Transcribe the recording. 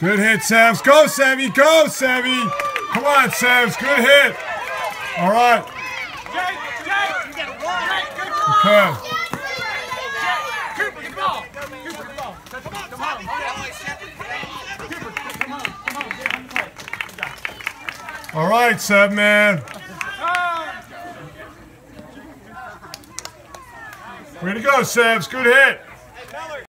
Good hit, Sevs. Go, Sevy. Go, Sevy. Come on, Sevs. Good hit. All right. Okay. All right, Sev Man. Way to go, Sevs. Good hit.